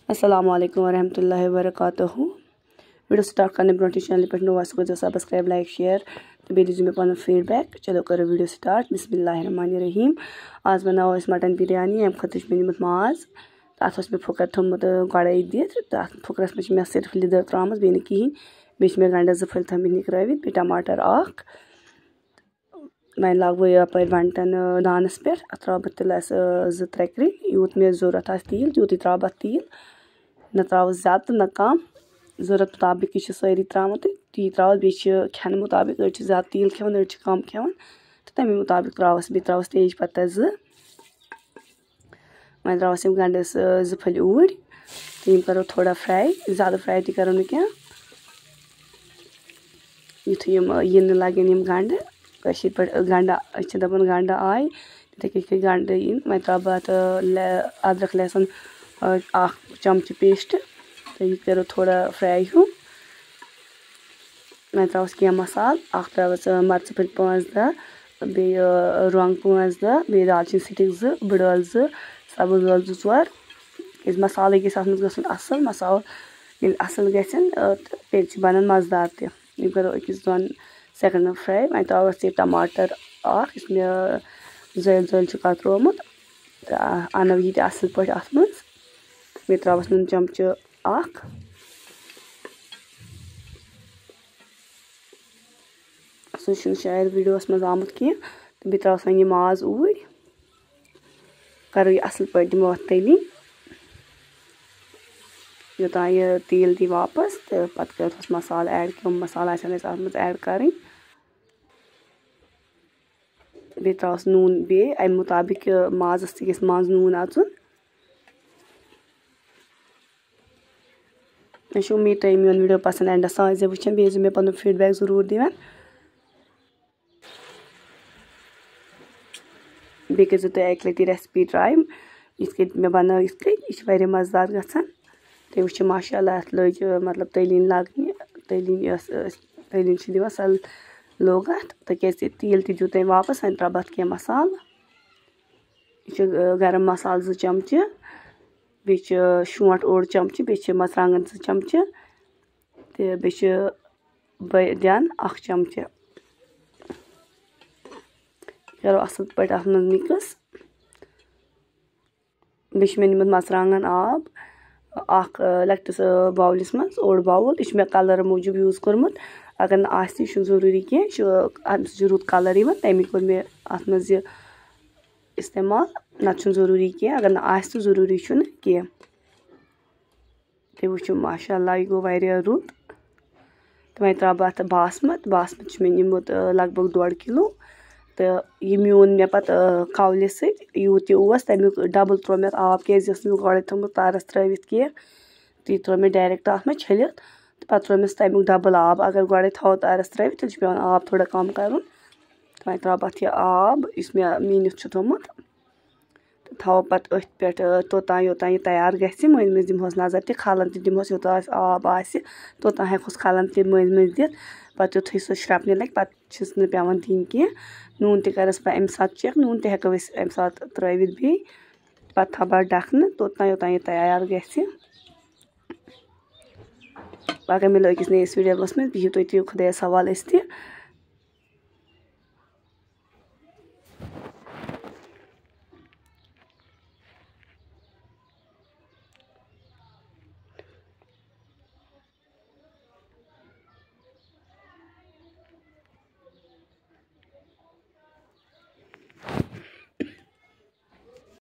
अस्सलाम वालेकुम वरहमतुल्लाहि वबरकातुहू। वीडियो स्टार्ट करने ब्रोह चैनल पे नो आसो गो सब्सक्राइब लाइक शेयर तो बे दीजिए पे फीडबैक। चलो करो वीडियो स्टार्ट। बिस्मिल्लाहिर्रहमानिर्रहीम। आज बनाओ मटन बिरयानी। अम खत मे निमुत माज तथ मे फुकर थोमुत गड़े दित तथ फुकरस मे सिर्फ लिदर त्राम बे कहें बे मे गंडा जो फल थमित निकरावित बे टमाटर मैं लागो यप वंटन दानस पे त्रा बह तिलस 2-3 क्रि यूत मे जरूरत आ तील यूत त्रा बह तील न त्रा ज्यादा तो न कम जरूरत मुताबिक सारी त्रा ती त्रा बे खान मुताबिक अड़ ज्यादा तील खान अड़ कम खान तो तमें मुताबिक त्रावस बे त्रावस तेज पत्ता 2 मैं त्रावस गंडस 2 फल ऊर तो करो थोड़ा फ्राई ज्यादा फ्राई तो करो क्या युथ इन लगन गंड पे गंडा दपान गंडा आय थे गंड इन मैं त्रा बत अदरक लहसुन 1 चमच पेस्ट तो यह करो थोड़ा फ्राई हूँ मैं त्रावस क्या मसाल त्रावस मर्च फल 5-10 बे रंग 5-10 बे दालचीन सिटिक 2 बड़ल 2 सब्ज यल 2-4 मसाल गसन असल मसाल ये असल गसन तो बन मजेदार तह करो 1-2 सेकंड फ्राई मैं त्रावस टमाटर इसमें जल जल त्रोमुत तो अनव ये असल पे अत मे त्रावस नून चमच 1 सह शायद वीडियोस मज आमुत कह तो बे त्रावस वन माज ऊर करो यह असल पे दिमो तली योतान यह तेल दी वापस तो पत कर मसाल ऐड कम मसाला अत ऐड कर बे त्रावस नून बे अमि मुताबिक माजस गस मज नून अचुन मे उम्मीद तुम मेन वीडियो पसंद एंडस तान वुचान बे मे पन फीडबैक जरूर दिवान बे कर तुम अक लटि रेसिपी ट्राई ये मे बनो यह मजेदार गसान तुम वो माशाल्लाह अत लग मतलब तलिन लगन तलिन दिवान सल लोग अत तक तेल तु तम वापस वन त्रा बत क्या मसाल यह गरम मसाल 2 चमच बे शोंठ 1 चमच बे मरचांगन 2 चमच तो बे बदियान 1 चमच करो असल पे अत मिक्स बे मे निमुत मरचांगन आब 1 लकटिस बाउलिस मज 1 बाउल यह मे कलर मूजूब यूज कोर्मुत अगर न आसि जरूरी कह रुत कलर तमें कोर मे अत मज इस्तेमाल नत जरूरी कह अगर न आस तो जरूरी कह तुम वो माशाल्लाह यह गो वारिया रुत तो मैं त्रा अत बासमत मे निमुत लगभग 1.5 किलो तो यह म्यून मे पत कवल यूत तमुक डबल त्रो मे आब क्या गड़े थोमुत तारस त्रवित कह ती त्रो मे डायरेक्ट अत मे छलित तो पे त्रोमस तमुक डबल आब अगर गड़े थो तारस त्रवित तेल पे आब थोड़ा कम कर तो मैं त्रा पत यह आब इस मे मीनित थोमुत तो थो पत अथ पे तोतान योतान यह तैयार गि मज मज दिमोस नजर तह खलन तह दिमोस योता आब आसि तोतान हेकोस खलन तह मज मज दित पत युथु सह श्रपने लगे पत न पेवान दिन कह नून तह करस बह अमि साथ चेक नून तह हेको अमि साथ त्रवित बे पत थो बह ढकन तोतान योतान यह तैयार गि अगर मिलो अकिस नयस वीडियोस में बिहु तुम खुदायस हवाले।